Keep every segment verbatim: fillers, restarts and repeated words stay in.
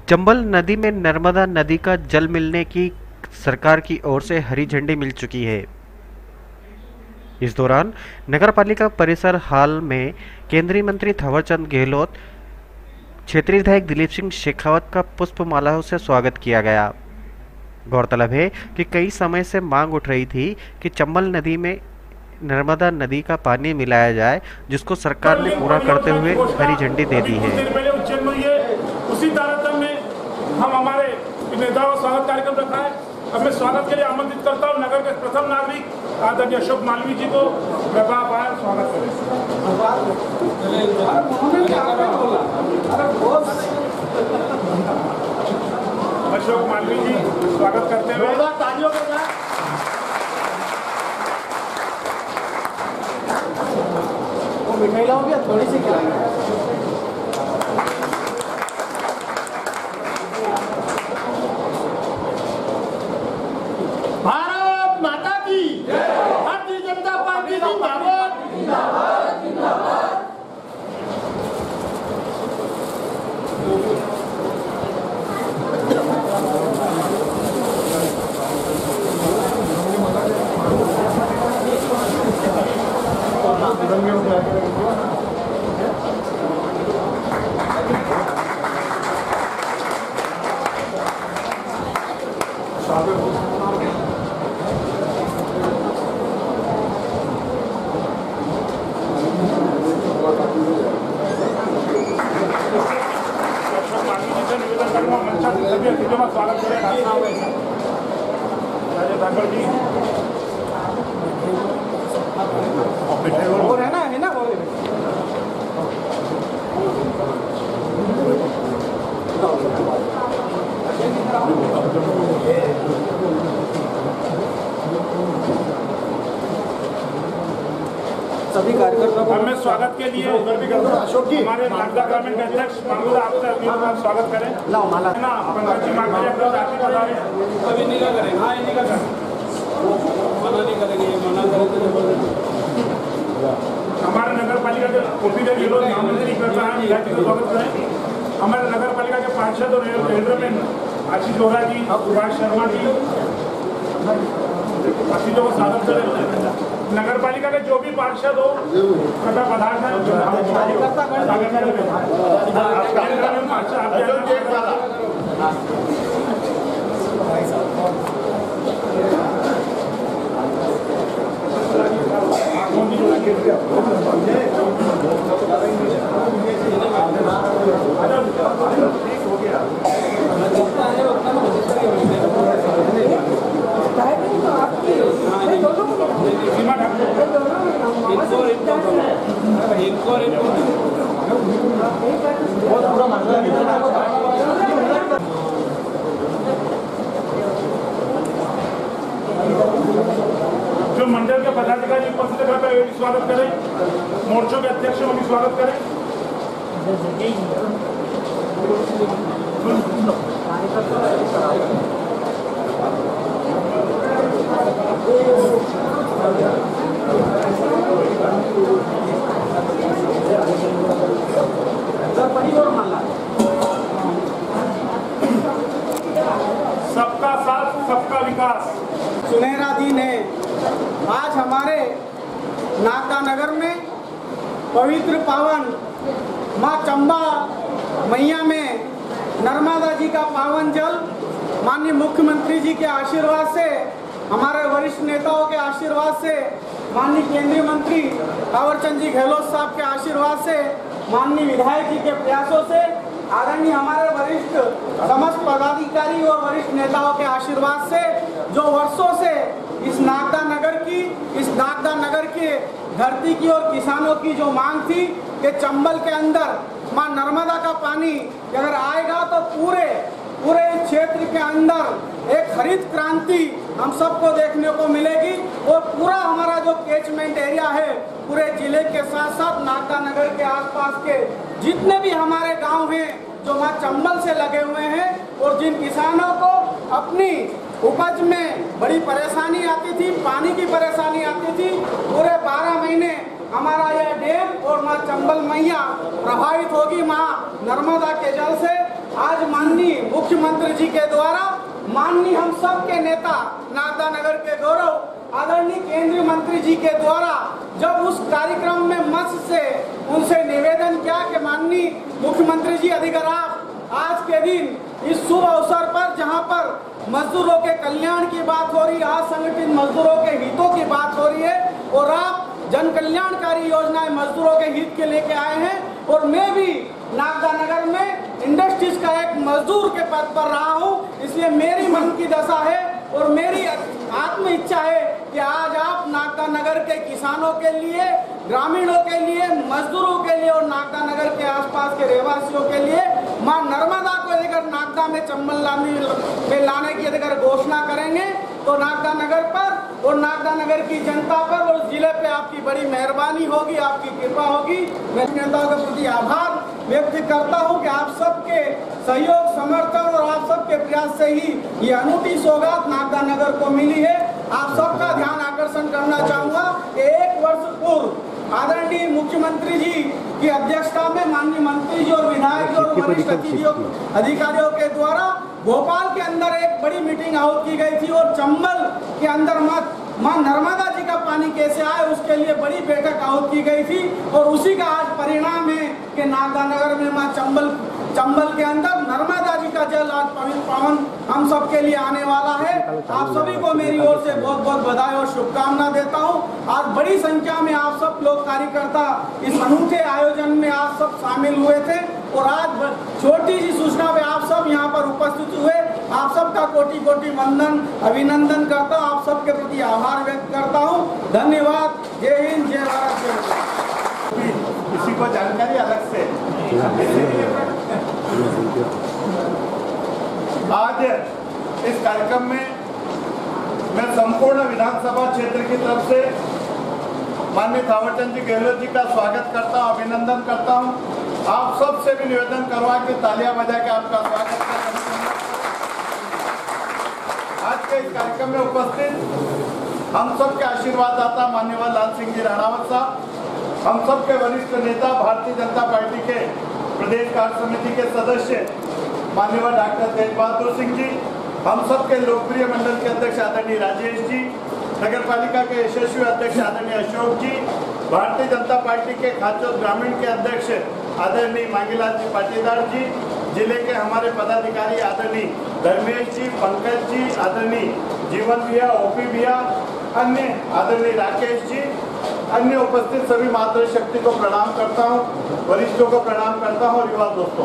चंबल नदी में नर्मदा नदी का जल मिलने की सरकार की ओर से हरी झंडी मिल चुकी है। इस दौरान नगरपालिका परिसर हाल में केंद्रीय मंत्री थावरचंद गहलोत, क्षेत्रीय विधायक दिलीप सिंह शेखावत का पुष्प मालाओं से स्वागत किया गया। गौरतलब है कि कई समय से मांग उठ रही थी कि चंबल नदी में नर्मदा नदी का पानी मिलाया जाए, जिसको सरकार ने पूरा करते हुए हरी झंडी दे दी है। उसी तारतम्य में हम हमारे नेताओं स्वागत कार्यक्रम रखा है। अब मैं स्वागत के लिए आमंत्रित करता हूँ नगर के प्रथम नागरिक आदरणीय अशोक मालवीय जी को। स्वागत करें। अशोक मालवीय जी स्वागत करते हुए तालियों के साथ वो मिठाई लाओगे थोड़ी सी खिलाएंगे। भारत माता की भारतीय जनता पार्टी जिंदाबाद जिंदाबाद जिंदाबाद। स्वागत करें जी। और है ना है ना सभी कार्यकर्ताओं में स्वागत के लिए अशोक जी हमारे नागदा ग्रामीण के अध्यक्ष मांगूर आपका स्वागत करें। लाओ माला ना पंकज जी मांग कभी नहीं करेंगे। हाँ नहीं कर मना नहीं करेंगे, ये मना करेंगे। हमारे नगर पालिका के ओपीडी के लोग आमंत्रित करता है स्वागत करें। हमारे नगर पालिका के पार्षद और रेलवे आशीष जोरा जी, सुभाष शर्मा जी, आशीषों को स्वागत करें। नगर पालिका के जो भी पार्षद हो कृपया पधारना जो मंडल के पदाधिकारी उपस्थित है स्वागत करें। मोर्चों के अध्यक्षों को भी स्वागत करें। सबका साथ सबका विकास सुनहरा दिन है। आज हमारे नागदा नगर में पवित्र पावन माँ चंबा मैया में नर्मदा जी का पावन जल माननीय मुख्यमंत्री जी के आशीर्वाद से, हमारे वरिष्ठ नेताओं के आशीर्वाद से, माननीय केंद्रीय मंत्री थावरचंद जी गहलोत साहब के आशीर्वाद से, माननीय विधायक जी के प्रयासों से, आदरणीय हमारे वरिष्ठ समस्त पदाधिकारी और वरिष्ठ नेताओं के आशीर्वाद से, जो वर्षों से इस नागदा नगर की इस नागदा नगर के धरती की और किसानों की जो मांग थी कि चंबल के अंदर मां नर्मदा का पानी अगर आएगा तो पूरे पूरे क्षेत्र के अंदर एक हरित क्रांति हम सबको देखने को मिलेगी और पूरा हमारा जो कैचमेंट एरिया है पूरे जिले के साथ साथ नागदा नगर के आसपास के जितने भी हमारे गांव हैं जो मां चंबल से लगे हुए हैं और जिन किसानों को अपनी उपज में बड़ी परेशानी आती थी, पानी की परेशानी आती थी, पूरे बारह महीने हमारा यह डैम और माँ चंबल मैया प्रभावित होगी माँ नर्मदा के जल से। आज माननीय मुख्यमंत्री जी के द्वारा माननीय हम सब के नेता नागदा नगर के गौरव आदरणीय केंद्रीय मंत्री जी के द्वारा जब उस कार्यक्रम में मंच से उनसे निवेदन किया कि माननीय मुख्यमंत्री जी अधिकार आप आज के दिन इस शुभ अवसर पर जहां पर मजदूरों के कल्याण की बात हो रही है, असंगठित मजदूरों के हितों की बात हो रही है और आप जन कल्याणकारी योजनाएं मजदूरों के हित के लेके आए हैं और मैं भी नागदा नगर में इंडस्ट्रीज का एक मजदूर के पद पर रहा हूं, इसलिए मेरी मन की दशा है और मेरी आत्म इच्छा है कि आज आप नागदा नगर के किसानों के लिए, ग्रामीणों के लिए, मजदूरों के लिए और नागदा नगर के आसपास के रहवासियों के लिए मां नर्मदा को लेकर नागदा में चंबल लाने में लाने की अगर घोषणा करेंगे तो नागदा नगर पर और नागदा नगर की जनता पर और जिले पे आपकी बड़ी मेहरबानी होगी, आपकी कृपा होगी। मैं नेताओं के प्रति आभार व्यक्त करता हूं कि आप सबके सहयोग, समर्थन और आप सबके प्रयास से ही ये अनूठी सौगात नागदा नगर को मिली है। आप सबका ध्यान आकर्षण करना चाहूंगा कि एक वर्ष पूर्व आदरणीय मुख्यमंत्री जी की अध्यक्षता में माननीय मंत्री जी और विधायक और वरिष्ठ अधिकारियों के द्वारा भोपाल के अंदर एक बड़ी मीटिंग आयोजित की गई थी और चंबल के अंदर मत मां नर्मदा जी का पानी कैसे आए उसके लिए बड़ी बैठक आयोजित की गई थी और उसी का आज परिणाम है कि नागदा नगर में मां चंबल चंबल के अंदर नर्मदा जी का जल आज पवित्र पावन हम सब के लिए आने वाला है। आप सभी को मेरी ओर से बहुत बहुत बधाई और शुभकामना देता हूं। आज बड़ी संख्या में आप सब लोग कार्यकर्ता इस अनूठे आयोजन में आप सब शामिल हुए थे और आज छोटी सी सूचना में आप सब यहाँ पर उपस्थित हुए। आप सबका कोटि कोटि वंदन अभिनंदन करता हूँ, आप सबके प्रति आभार व्यक्त करता हूँ। धन्यवाद। जय हिंद, जय भारत, जय। किसी को जानकारी अलग से आज इस कार्यक्रम में मैं संपूर्ण विधानसभा क्षेत्र की तरफ से माननीय थावरचंद जी गहलोत जी का स्वागत करता हूं, अभिनंदन करता हूं। आप सबसे भी निवेदन करवा के तालियां बजा के आपका स्वागत करता हूं। आज के इस कार्यक्रम में उपस्थित हम सबके आशीर्वाददाता माननीय लाल सिंह जी राणावत साहब, हम सबके वरिष्ठ नेता भारतीय जनता पार्टी के प्रदेश कार्य समिति के सदस्य माननीय डॉक्टर तेज बहादुर सिंह जी, हम सबके लोकप्रिय मंडल के अध्यक्ष आदरणीय राजेश जी, नगर पालिका के यशस्वी अध्यक्ष आदरणीय अशोक जी, भारतीय जनता पार्टी के खाचौद ग्रामीण के अध्यक्ष आदरणीय मांगीलाल जी पाटीदार जी, जिले के हमारे पदाधिकारी आदरणीय धर्मेश जी, पंकज जी, आदरणीय जीवन भैया, ओपी भैया, अन्य आदरणीय राकेश जी, अन्य उपस्थित सभी मातृशक्ति को प्रणाम करता हूं, वरिष्ठों को प्रणाम करता हूं और युवा दोस्तों,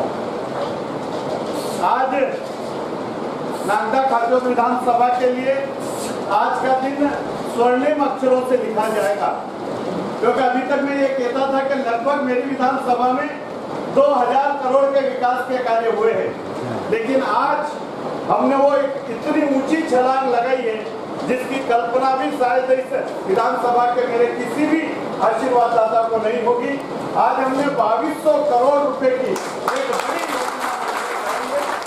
आज नागदा खाचौद विधानसभा के लिए आज का दिन स्वर्णिम अक्षरों से लिखा जाएगा, क्योंकि अभी तक मैं ये कहता था कि लगभग मेरी विधानसभा में दो हजार करोड़ के विकास के कार्य हुए हैं, लेकिन आज हमने वो एक इतनी ऊंची छलांग लगाई है जिसकी कल्पना भी शायद इस विधानसभा के मेरे किसी भी आशीर्वाददाता को नहीं होगी। आज हमने बाईस सौ करोड़ रुपए की एक बड़ी योजना बनाई है।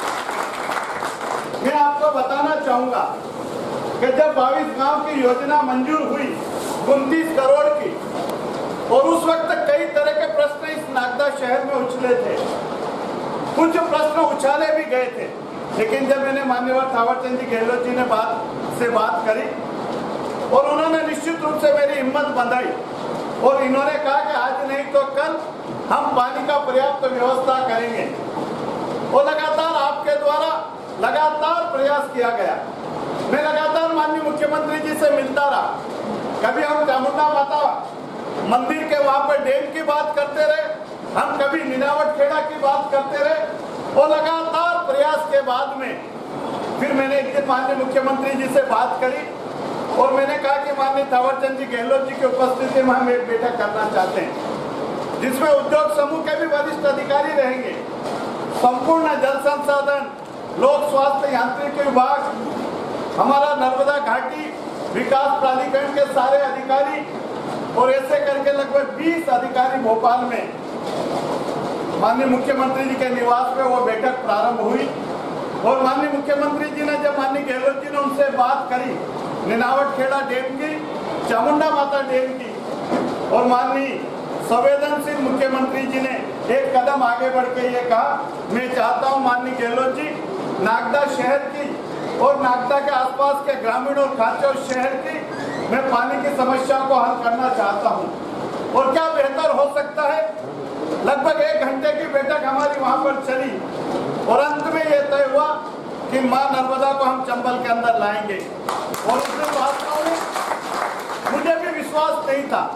मैं आपको बताना चाहूंगा कि जब बाईस गांव की योजना मंजूर हुई उनतीस करोड़ की, और उस वक्त कई तरह के प्रश्न इस नागदा शहर में उछले थे, कुछ प्रश्न उछाले भी गए थे, लेकिन जब मैंने माननीय थावरचंद जी गहलोत जी ने बात से बात करी और उन्होंने निश्चित रूप से मेरी हिम्मत बंधाई और इन्होंने कहा कि आज नहीं तो कल हम पानी का पर्याप्त व्यवस्था करेंगे, और लगातार आपके द्वारा लगातार प्रयास किया गया। मैं लगातार माननीय मुख्यमंत्री जी से मिलता रहा, कभी हम चामुंडा माता मंदिर के वहां पर डैम की बात करते रहे, हम कभी नीनावट खेड़ा की बात करते रहे, और लगातार प्रयास के बाद में फिर मैंने एक दिन माननीय मुख्यमंत्री जी से बात करी और मैंने कहा कि माननीय थावरचंद जी गहलोत जी की उपस्थिति में हम एक बैठक करना चाहते हैं जिसमें उद्योग समूह के भी वरिष्ठ अधिकारी रहेंगे, संपूर्ण जल संसाधन, लोक स्वास्थ्य यांत्रिकी विभाग, हमारा नर्मदा घाटी विकास प्राधिकरण के सारे अधिकारी, और ऐसे करके लगभग बीस अधिकारी भोपाल में माननीय मुख्यमंत्री जी के निवास में वो बैठक प्रारंभ हुई। और माननीय मुख्यमंत्री जी ने जब माननीय गहलोत जी ने उनसे बात करी नीनावट खेड़ा डैम की, चामुंडा माता डैम की, और माननीय संवेदनशील मुख्यमंत्री जी ने एक कदम आगे बढ़ के ये कहा, मैं चाहता हूं माननीय गहलोत जी, नागदा शहर की और नागदा के आसपास के ग्रामीण और खाचर शहर की मैं पानी की समस्या को हल करना चाहता हूं। और क्या बेहतर हो सकता है, लगभग एक घंटे की बैठक हमारी वहां पर चली और अंत में यह तय हुआ कि मां नर्मदा को हम चंबल के अंदर लाएंगे। और उसमें वास्तव में मुझे भी विश्वास नहीं था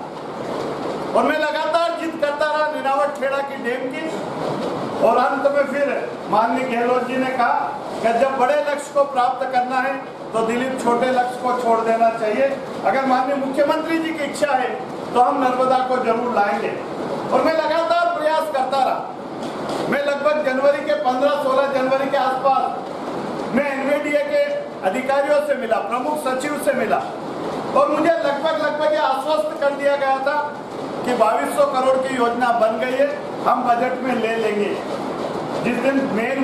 और मैं लगातार जिद करता रहा निनावट खेड़ा की डैम की। और अंत में फिर माननीय गहलोत जी ने कहा कि जब बड़े लक्ष्य को प्राप्त करना है तो दिलीप छोटे लक्ष्य को छोड़ देना चाहिए। अगर माननीय मुख्यमंत्री जी की इच्छा है तो हम नर्मदा को जरूर लाएंगे। और मैं लगातार प्रयास करता रहा। मैं लगभग जनवरी के पंद्रह सोलह जनवरी के आसपास मैं एनवीडीए के अधिकारियों से मिला, प्रमुख सचिव से मिला और मुझे लगभग लगभग ये आश्वस्त कर दिया गया था कि बाईस सौ करोड़ की योजना बन गई है, हम बजट में ले लेंगे। जिस दिन मेन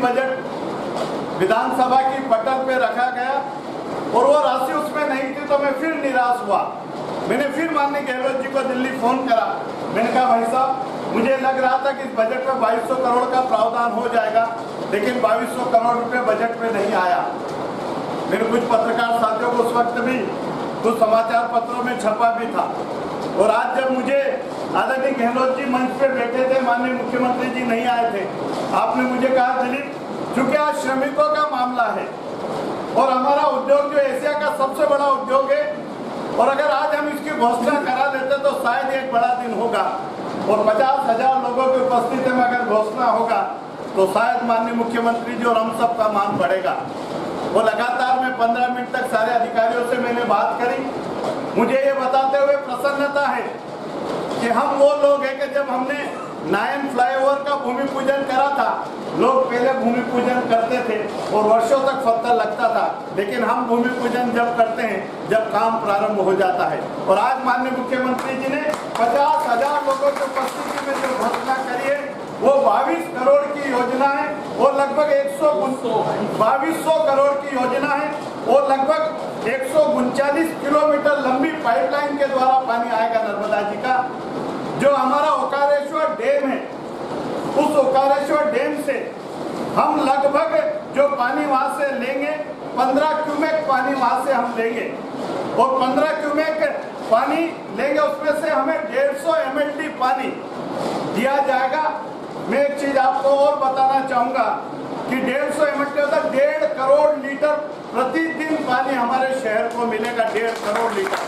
बजट विधानसभा की पटल पे रखा गया और वो राशि उसमें नहीं थी तो मैं फिर निराश हुआ। मैंने फिर माननीय गहलोत जी को दिल्ली फोन करा। मैंने कहा भाई साहब, मुझे लग रहा था कि इस बजट में बाईस सौ करोड़ का प्रावधान हो जाएगा, लेकिन बाईस सौ करोड़ रुपए बजट में नहीं आया। मेरे कुछ पत्रकार साथियों को उस वक्त भी कुछ समाचार पत्रों में छपा भी था। और आज जब मुझे आदरणीय गहलोत जी मंच पे बैठे थे, माननीय मुख्यमंत्री जी नहीं आए थे, आपने मुझे कहा दिलीप, चूंकि आज श्रमिकों का मामला है और हमारा उद्योग जो एशिया का सबसे बड़ा उद्योग है और अगर आज हम इसकी घोषणा करा देते तो शायद एक बड़ा दिन होगा और पचास हजार लोगों की उपस्थिति में अगर घोषणा होगा तो शायद माननीय मुख्यमंत्री जी और हम सब का मान बढ़ेगा। वो लगातार में पंद्रह मिनट तक सारे अधिकारियों से मैंने बात करी। मुझे ये बताते हुए प्रसन्नता है कि हम वो लोग हैं कि जब हमने नायन फ्लाईओवर का भूमि पूजन करा था, लोग पहले भूमि पूजन करते थे और वर्षों तक पत्थर लगता था, लेकिन हम भूमि पूजन जब करते हैं जब काम प्रारंभ हो जाता है। और आज माननीय मुख्यमंत्री जी ने पचास हजार लोगों की उपस्थिति में जो घोषणा करी है वो बाईस करोड़ की योजना है और लगभग एक सौ बाईस सौ करोड़ की योजना है और लगभग एक सौ उनचालीस किलोमीटर लंबी पाइपलाइन के द्वारा पानी आएगा नर्मदा जी का। जो हमारा ओकारेश्वर डैम है, उस ओकारेश्वर डैम से हम लगभग जो पानी वहां से लेंगे पंद्रह क्यूमेक पानी वहां से हम लेंगे और पंद्रह क्यूमेक पानी लेंगे, उसमें से हमें डेढ़ सौ एम एल डी पानी दिया जाएगा। मैं एक चीज आपको और बताना चाहूंगा कि डेढ़ सौ एम एल डी तक डेढ़ करोड़ लीटर प्रतिदिन पानी हमारे शहर को मिलेगा, डेढ़ करोड़ लीटर।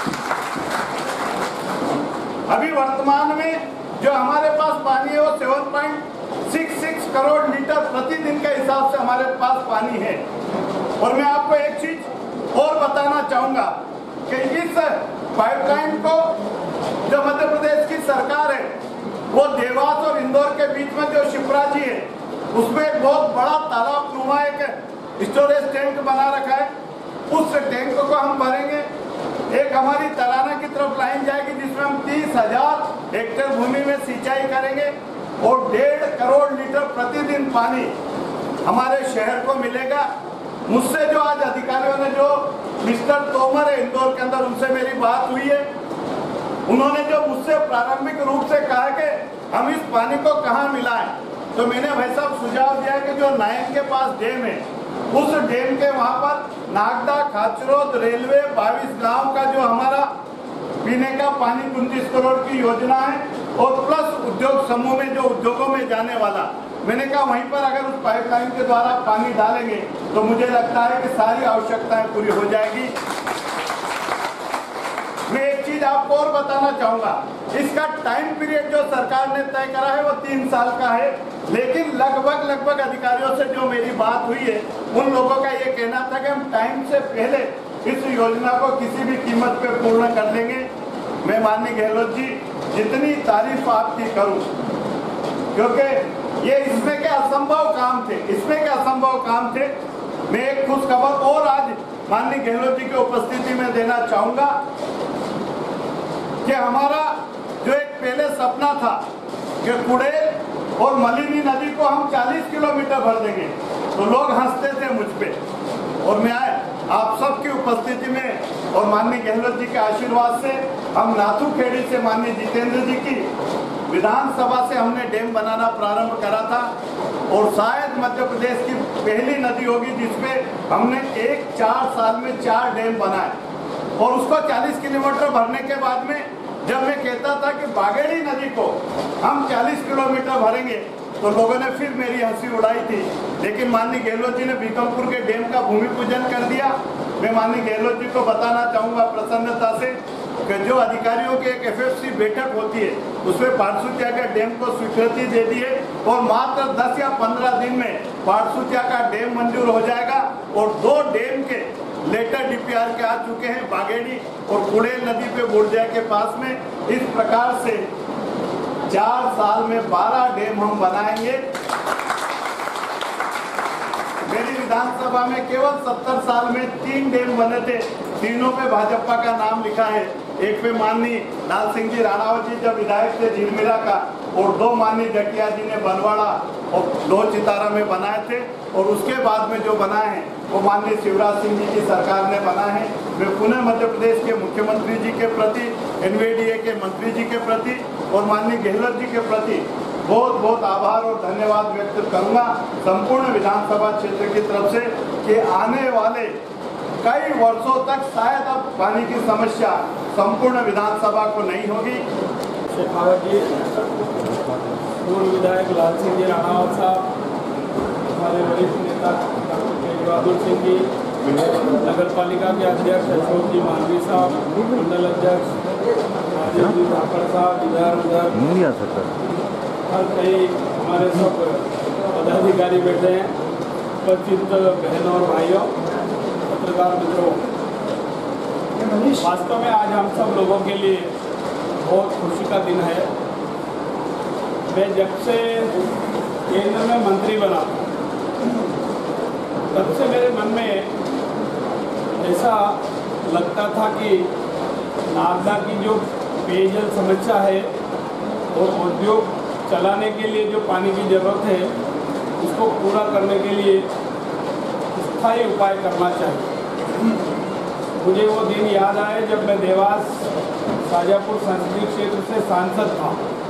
अभी वर्तमान में जो हमारे पास पानी है वो seven point six six crore litre प्रतिदिन के हिसाब से हमारे पास पानी है। और मैं आपको एक चीज और बताना चाहूंगा कि इस पाइपलाइन को जो मध्य प्रदेश की सरकार है वो देवास और इंदौर के बीच में जो शिप्रा जी है उसमें एक बहुत बड़ा तालाब नुमा एक स्टोरेज टैंक बना रखा है। उस टैंक को हम भरेंगे, एक हमारी तराना की तरफ लाइन जाएगी जिसमें हम तीस हजार हेक्टेयर भूमि में सिंचाई करेंगे और डेढ़ करोड़ लीटर प्रतिदिन पानी हमारे शहर को मिलेगा। मुझसे जो आज अधिकारियों ने जो मिस्टर तोमर है इंदौर के अंदर, उनसे मेरी बात हुई है। उन्होंने जो मुझसे प्रारंभिक रूप से कहा कि हम इस पानी को कहाँ मिलाएं, तो मैंने भाई साहब सुझाव दिया कि जो नायन के पास डैम है उस डैम के वहां पर नागदा, खाचरोद, रेलवे, बाईस गांव का जो हमारा पीने का पानी उनतीस करोड़ की योजना है और प्लस उद्योग समूह में जो उद्योगों में जाने वाला, मैंने कहा वहीं पर अगर उस पाइपलाइन के द्वारा पानी डालेंगे तो मुझे लगता है कि सारी आवश्यकताएं पूरी हो जाएगी। मैं एक चीज आपको और बताना चाहूंगा, इसका टाइम पीरियड जो सरकार ने तय करा है वो तीन साल का है, लेकिन लगभग लगभग अधिकारियों से जो मेरी बात हुई है उन लोगों का ये कहना था कि हम टाइम से पहले इस योजना को किसी भी कीमत पे पूर्ण कर लेंगे। मैं माननीय गहलोत जी जितनी तारीफ आपकी करूं, क्योंकि ये इसमें के असंभव काम थे, इसमें के असंभव काम थे। मैं एक खुश खबर और आज माननीय गहलोत जी की उपस्थिति में देना चाहूंगा कि हमारा जो एक पहले सपना था कि कुड़ेल और मलिनी नदी को हम चालीस किलोमीटर भर देंगे, तो लोग हंसते थे मुझ पे। और मैं आए आप सबकी उपस्थिति में और माननीय गहलोत जी के आशीर्वाद से हम नाथू खेड़ी से माननीय जितेंद्र जी की विधानसभा से हमने डैम बनाना प्रारंभ करा था और शायद मध्य प्रदेश की पहली नदी होगी जिसमें हमने एक चार साल में चार डैम बनाए। और उसको चालीस किलोमीटर भरने के बाद में जब मैं कहता था कि बागेड़ी नदी को हम चालीस किलोमीटर भरेंगे तो लोगों ने फिर मेरी हंसी उड़ाई थी, लेकिन माननीय गहलोत जी ने बीकमपुर के डैम का भूमि पूजन कर दिया। मैं माननीय गहलोत जी को बताना चाहूँगा प्रसन्नता से कि जो अधिकारियों की एक एफ एफ सी बैठक होती है उसमें पारसुतिया के डैम को स्वीकृति दे दी है और मात्र दस या पंद्रह दिन में पारसुतिया का डैम मंजूर हो जाएगा और दो डैम के लेटर डी पी आर के आ चुके हैं बागेड़ी और कुड़ेल नदी पे बुर्जिया के पास में। इस प्रकार से चार साल में बारह डैम हम बनाएंगे। मेरी विधानसभा में केवल सत्तर साल में तीन डैम बने थे, तीनों पे भाजपा का नाम लिखा है। एक पे माननीय लाल सिंह जी राणावत जी जब विधायक थे झिलमिला का, और दो माननीय जटिया जी ने बनवाड़ा और दो चितारा में बनाए थे, और उसके बाद में जो बनाए हैं वो माननीय शिवराज सिंह जी की सरकार ने बनाए हैं। मैं पुनः मध्य प्रदेश के मुख्यमंत्री जी के प्रति, एन वी डी ए के मंत्री जी के प्रति और माननीय गहलोत जी के प्रति बहुत बहुत आभार और धन्यवाद व्यक्त करूंगा संपूर्ण विधानसभा क्षेत्र की तरफ से कि आने वाले कई वर्षों तक शायद अब पानी की समस्या संपूर्ण विधानसभा को नहीं होगी। शेखावत जी, पूर्व विधायक लाल सिंह जी राणावत साहब, हमारे वरिष्ठ नेता डॉक्टर तेज बहादुर सिंह जी, नगर पालिका के अध्यक्ष अशोक जी मालवी साहब, मंडल अध्यक्ष राजेश जी धाकड़ साहब, इधर उधर हर कई हमारे सब पदाधिकारी बैठे हैं, उपस्थित बहनों और भाइयों, पत्रकार मित्रों, वास्तव में आज हम सब लोगों के लिए बहुत खुशी का दिन है। मैं जब से केंद्र में मंत्री बना तब से मेरे मन में ऐसा लगता था कि नागदा की जो पेयजल समस्या है और उद्योग चलाने के लिए जो पानी की ज़रूरत है उसको पूरा करने के लिए स्थायी उपाय करना चाहिए। मुझे वो दिन याद आए जब मैं देवास शाजापुर संसदीय क्षेत्र से सांसद था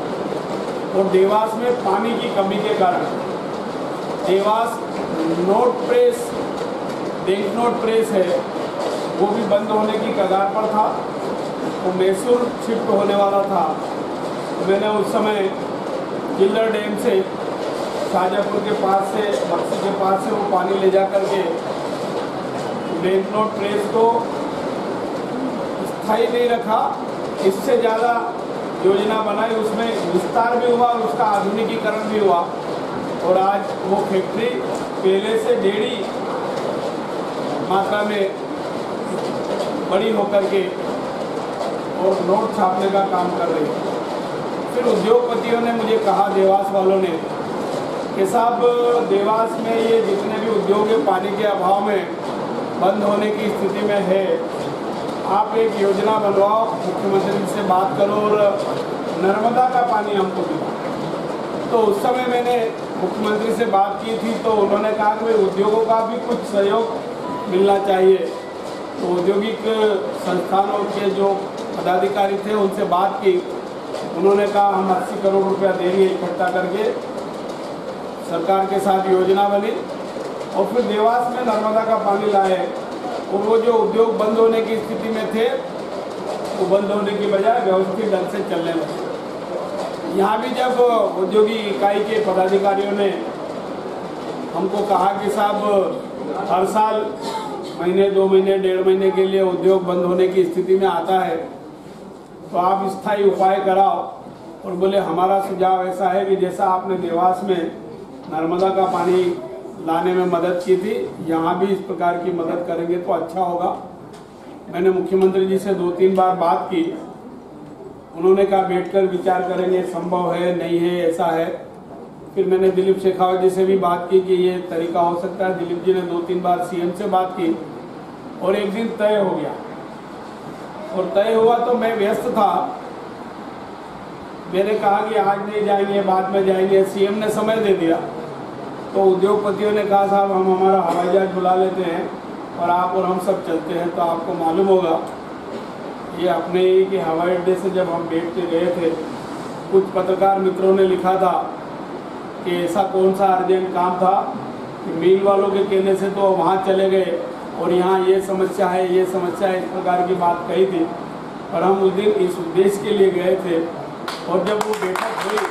और देवास में पानी की कमी के कारण Dewas note press, bank note press है, वो भी बंद होने की कगार पर था। वो मैसूर शिफ्ट होने वाला था। तो मैंने उस समय किल्लर डैम से शाजापुर के पास से बक्सी के पास से वो पानी ले जा करके बैंक नोट प्रेस को स्थायी नहीं रखा, इससे ज़्यादा योजना बनाई, उसमें विस्तार भी हुआ और उसका आधुनिकीकरण भी हुआ और आज वो फैक्ट्री पहले से डेढ़ी मात्रा में बड़ी होकर के और नोट छापने का काम कर रही है। फिर उद्योगपतियों ने मुझे कहा, देवास वालों ने, कि साहब देवास में ये जितने भी उद्योग है पानी के अभाव में बंद होने की स्थिति में है, आप एक योजना बनवाओ, मुख्यमंत्री से बात करो और नर्मदा का पानी हमको दिलाओ। तो उस समय मैंने मुख्यमंत्री से बात की थी तो उन्होंने कहा कि उद्योगों का भी कुछ सहयोग मिलना चाहिए। तो औद्योगिक संस्थानों के जो पदाधिकारी थे उनसे बात की, उन्होंने कहा हम अस्सी करोड़ रुपया देंगे इकट्ठा करके। सरकार के साथ योजना बनी और फिर देवास में नर्मदा का पानी लाए और वो जो उद्योग बंद होने की स्थिति में थे वो बंद होने की बजाय व्यवस्थित ढंग से चलने लगे। यहाँ भी जब औद्योगिक इकाई के पदाधिकारियों ने हमको कहा कि साहब हर साल महीने दो महीने डेढ़ महीने के लिए उद्योग बंद होने की स्थिति में आता है तो आप स्थायी उपाय कराओ, और बोले हमारा सुझाव ऐसा है कि जैसा आपने देवास में नर्मदा का पानी लाने में मदद की थी, यहाँ भी इस प्रकार की मदद करेंगे तो अच्छा होगा। मैंने मुख्यमंत्री जी से दो तीन बार बात की, उन्होंने कहा बैठकर विचार करेंगे, संभव है नहीं है ऐसा है। फिर मैंने दिलीप शेखावत जी से भी बात की कि ये तरीका हो सकता है। दिलीप जी ने दो तीन बार सी एम से बात की और एक दिन तय हो गया और तय हुआ तो मैं व्यस्त था। मैंने कहा कि आज नहीं जाएंगे, बाद में जाएंगे। सी एम ने समय दे दिया तो उद्योगपतियों ने कहा साहब हम हमारा हवाई जहाज बुला लेते हैं और आप और हम सब चलते हैं। तो आपको मालूम होगा ये अपने ही कि हवाई अड्डे से जब हम बैठ के गए थे कुछ पत्रकार मित्रों ने लिखा था कि ऐसा कौन सा अर्जेंट काम था कि मिल वालों के कहने से तो वहाँ चले गए और यहाँ ये समस्या है ये समस्या है, इस प्रकार की बात कही थी। और हम उस दिन इस उद्देश्य के लिए गए थे और जब वो बैठक हुई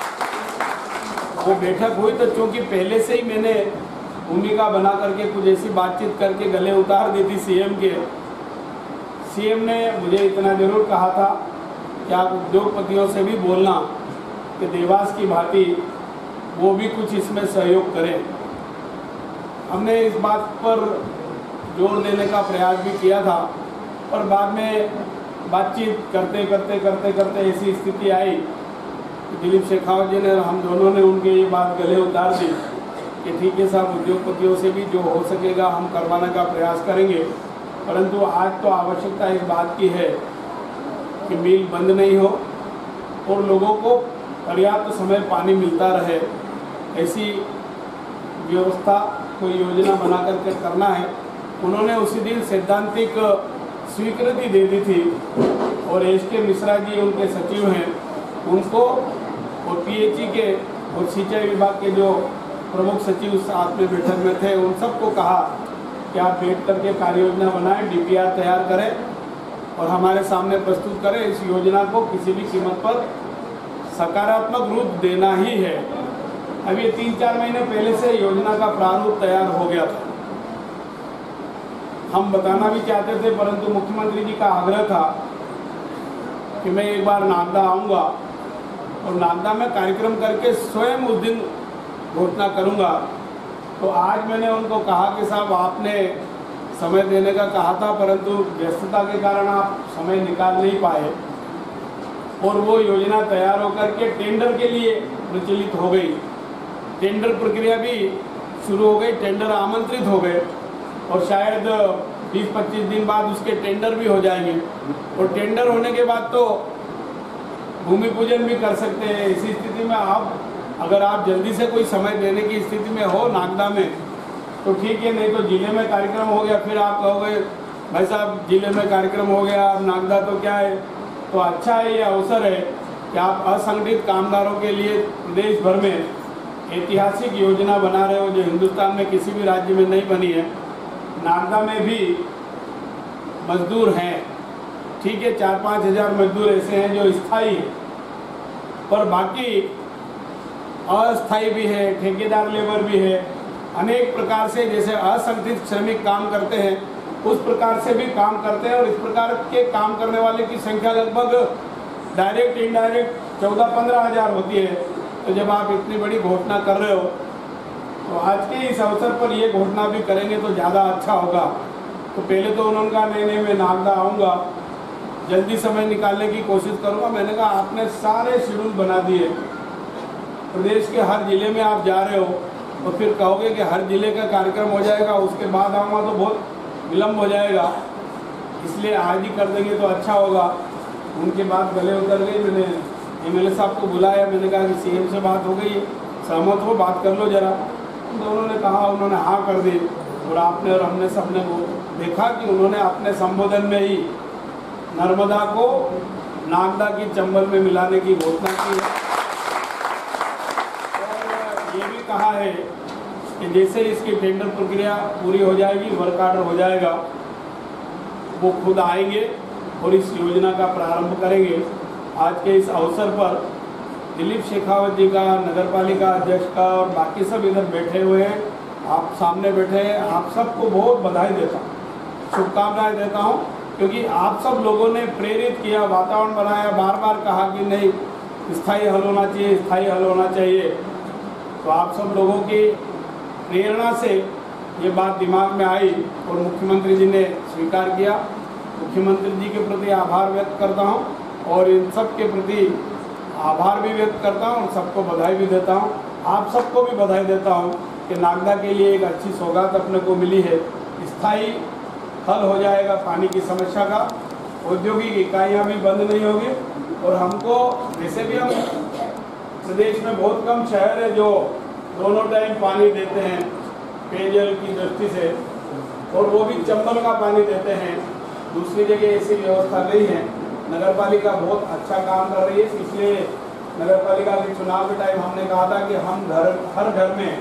वो बैठक हुई तो चूँकि पहले से ही मैंने भूमिका बना करके कुछ ऐसी बातचीत करके गले उतार दी थी सीएम के। सीएम ने मुझे इतना जरूर कहा था कि आप उद्योगपतियों से भी बोलना कि देवास की भांति वो भी कुछ इसमें सहयोग करें। हमने इस बात पर जोर देने का प्रयास भी किया था, पर बाद में बातचीत करते करते करते करते ऐसी स्थिति आई कि दिलीप शेखावत जी ने हम दोनों ने उनके ये बात गले उतार दी कि ठीक है साहब, उद्योगपतियों से भी जो हो सकेगा हम करवाने का प्रयास करेंगे, परंतु आज तो आवश्यकता इस बात की है कि मिल बंद नहीं हो और लोगों को पर्याप्त समय पानी मिलता रहे। ऐसी व्यवस्था कोई योजना बना करके करना है। उन्होंने उसी दिन सैद्धांतिक स्वीकृति दे दी थी और एस के मिश्रा जी उनके सचिव हैं, उनको और पीएचई के और सिंचाई विभाग के जो प्रमुख सचिव साथ में बैठक में थे, उन सबको कहा कि आप बैठ करके कार्य योजना बनाएं, डीपीआर तैयार करें और हमारे सामने प्रस्तुत करें। इस योजना को किसी भी कीमत पर सकारात्मक रूप देना ही है। अब ये तीन चार महीने पहले से योजना का प्रारूप तैयार हो गया था। हम बताना भी चाहते थे, परंतु मुख्यमंत्री जी का आग्रह था कि मैं एक बार नागदा आऊँगा और नागदा में कार्यक्रम करके स्वयं उस दिन घोषणा करूँगा। तो आज मैंने उनको कहा कि साहब, आपने समय देने का कहा था, परंतु व्यस्तता के कारण आप समय निकाल नहीं पाए और वो योजना तैयार होकर के टेंडर के लिए प्रचलित हो गई। टेंडर प्रक्रिया भी शुरू हो गई, टेंडर आमंत्रित हो गए और शायद बीस पच्चीस दिन बाद उसके टेंडर भी हो जाएंगे और टेंडर होने के बाद तो भूमि पूजन भी कर सकते हैं। इसी स्थिति में आप अगर आप जल्दी से कोई समय देने की स्थिति में हो नागदा में तो ठीक है, नहीं तो जिले में कार्यक्रम हो गया, फिर आप कहोगे भाई साहब जिले में कार्यक्रम हो गया, अब नागदा तो क्या है। तो अच्छा है, ये अवसर है कि आप असंगठित कामगारों के लिए प्रदेश भर में ऐतिहासिक योजना बना रहे हो जो हिंदुस्तान में किसी भी राज्य में नहीं बनी है। नागदा में भी मजदूर हैं, ठीक है, चार पाँच हजार मजदूर ऐसे हैं जो स्थायी हैं, पर बाकी अस्थायी भी है, ठेकेदार लेबर भी है, अनेक प्रकार से जैसे असंगठित श्रमिक काम करते हैं उस प्रकार से भी काम करते हैं और इस प्रकार के काम करने वाले की संख्या लगभग डायरेक्ट इनडायरेक्ट चौदह पंद्रह हजार होती है। तो जब आप इतनी बड़ी घोषणा कर रहे हो तो आज के इस अवसर पर ये घोषणा भी करेंगे तो ज़्यादा अच्छा होगा। तो पहले तो उन्होंने कहा नहीं नहीं मैं नागदा आऊँगा, जल्दी समय निकालने की कोशिश करूँगा। मैंने कहा आपने सारे शेड्यूल बना दिए, प्रदेश के हर जिले में आप जा रहे हो और फिर कहोगे कि हर जिले का कार्यक्रम हो जाएगा उसके बाद आऊँगा तो बहुत विलम्ब हो जाएगा, इसलिए आज ही कर देंगे तो अच्छा होगा। उनके बाद गले उतर गई। मैंने एमएलए साहब को बुलाया, मैंने कहा कि सीएम से बात हो गई, सहमत हो, बात कर लो जरा। दोनों ने कहा, उन्होंने हाँ कर दी और आपने और हमने सबने वो देखा कि उन्होंने अपने संबोधन में ही नर्मदा को नागदा की चंबल में मिलाने की घोषणा की है और ये भी कहा है कि जैसे इसकी टेंडर प्रक्रिया पूरी हो जाएगी, वर्क ऑर्डर हो जाएगा, वो खुद आएंगे और इस योजना का प्रारंभ करेंगे। आज के इस अवसर पर दिलीप शेखावत जी का, नगर पालिका अध्यक्ष का और बाकी सब इधर बैठे हुए हैं, आप सामने बैठे हैं, आप सबको बहुत बधाई देता हूँ, शुभकामनाएं देता हूँ, क्योंकि आप सब लोगों ने प्रेरित किया, वातावरण बनाया, बार बार कहा कि नहीं स्थायी हल होना चाहिए, स्थायी हल होना चाहिए। तो आप सब लोगों की प्रेरणा से ये बात दिमाग में आई और मुख्यमंत्री जी ने स्वीकार किया। मुख्यमंत्री जी के प्रति आभार व्यक्त करता हूँ और इन सब के प्रति आभार भी व्यक्त करता हूँ और सबको बधाई भी देता हूँ। आप सबको भी बधाई देता हूँ कि नागदा के लिए एक अच्छी सौगात अपने को मिली है। स्थायी हल हो जाएगा पानी की समस्या का, औद्योगिक इकाइयाँ भी बंद नहीं होगी और हमको वैसे भी हम प्रदेश में बहुत कम शहर है जो दोनों टाइम पानी देते हैं पेयजल की दृष्टि से, और वो भी चंबल का पानी देते हैं। दूसरी जगह ऐसी व्यवस्था नहीं है। नगर पालिका बहुत अच्छा काम कर रही है। पिछले नगर पालिका के चुनाव के टाइम हमने कहा था कि हम घर हर घर में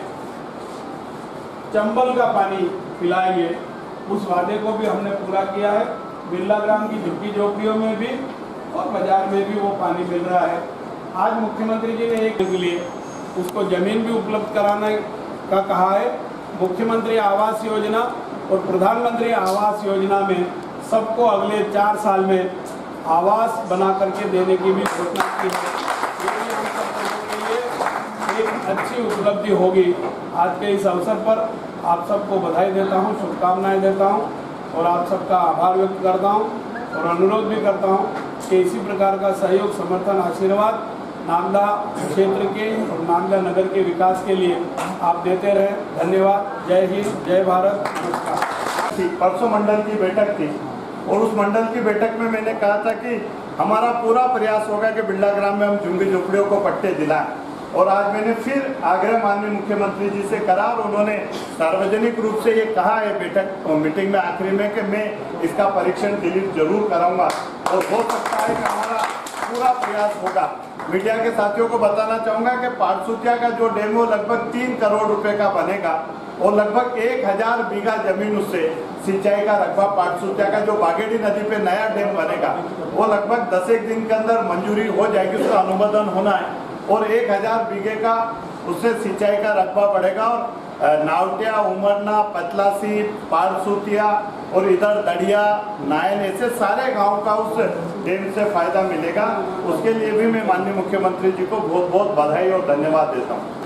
चंबल का पानी पिलाएंगे। उस वादे को भी हमने पूरा किया है। बिरला ग्राम की झुग्गी झोपड़ियों में भी और बाजार में भी वो पानी मिल रहा है। आज मुख्यमंत्री जी ने एक के लिए उसको जमीन भी उपलब्ध कराने का कहा है। मुख्यमंत्री आवास योजना और प्रधानमंत्री आवास योजना में सबको अगले चार साल में आवास बना करके देने की भी घोषणा की है। ये भी हम सब लोगों के लिए एक अच्छी उपलब्धि होगी। आज के इस अवसर पर आप सबको बधाई देता हूँ, शुभकामनाएं देता हूँ और आप सबका आभार व्यक्त करता हूँ और अनुरोध भी करता हूँ कि इसी प्रकार का सहयोग, समर्थन, आशीर्वाद नागदा क्षेत्र के और नागदा नगर के विकास के लिए आप देते रहें। धन्यवाद। जय हिंद, जय भारत, नमस्कार। परसों मंडल की बैठक थी और उस मंडल की बैठक में मैंने कहा था कि हमारा पूरा प्रयास होगा कि बिरला ग्राम में हम झुग्गी झोपड़ियों को पट्टे दिलाएं। और आज मैंने फिर आग्रह माननीय मुख्यमंत्री जी से करा और उन्होंने सार्वजनिक रूप से ये कहा है बैठक मीटिंग में आखिरी में कि मैं इसका परीक्षण दिल्ली जरूर कराऊंगा और हो सकता है कि हमारा पूरा प्रयास होगा। मीडिया के साथियों को बताना चाहूँगा कि पाटसुतिया का जो डैम है लगभग तीन करोड़ रुपए का बनेगा और लगभग एक हजार बीघा जमीन उससे सिंचाई का रकबा पाटसुतिया का जो बागेड़ी नदी पे नया डैम बनेगा वो लगभग दस एक दिन के अंदर मंजूरी हो जाएगी, उसका अनुमोदन होना है और एक हजार बीघे का उससे सिंचाई का रकबा बढ़ेगा और नावटिया, उमरना, पतलासी, पाटसुतिया और इधर दड़िया, नायन ऐसे सारे गांव का उस डैम से फायदा मिलेगा। उसके लिए भी मैं माननीय मुख्यमंत्री जी को बहुत बहुत बधाई और धन्यवाद देता हूँ।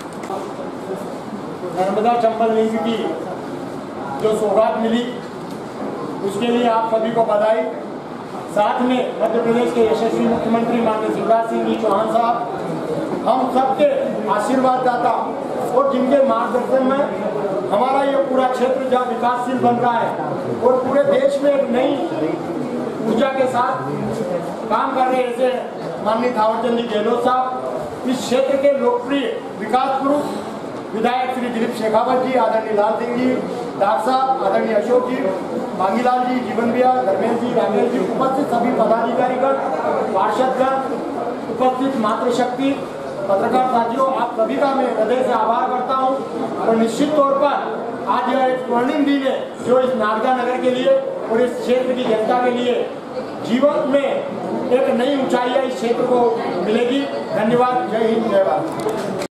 नर्मदा चंबल लिंक की जो सौगात मिली उसके लिए आप सभी को बधाई। साथ में मध्य प्रदेश के यशस्वी मुख्यमंत्री माननीय शिवराज सिंह जी चौहान साहब हम सबके आशीर्वाददाता और जिनके मार्गदर्शन में हमारा ये पूरा क्षेत्र जहाँ विकासशील बन रहा है और पूरे देश में एक नई ऊर्जा के साथ काम कर रहे ऐसे माननीय थावरचंद जी गहलोत साहब, इस क्षेत्र के लोकप्रिय विकास पुरुष विधायक श्री दिलीप शेखावत जी, आदरणीय लाल सिंह जी, डाक साहब, आदरणीय अशोक जी, मांगीलाल जी, जीवन भैया, धर्मेंद्र जी, राकेश जी, उपस्थित सभी पदाधिकारीगण, पार्षदगण, उपस्थित मातृशक्ति, पत्रकार साथियों, आप सभी का मैं हृदय से आभार करता हूं और निश्चित तौर पर आज यह एक स्वर्णिम दिन है जो इस नागदा नगर के लिए और इस क्षेत्र की जनता के लिए जीवन में एक नई ऊंचाई इस क्षेत्र को मिलेगी। धन्यवाद। जय हिंद, जय भारत।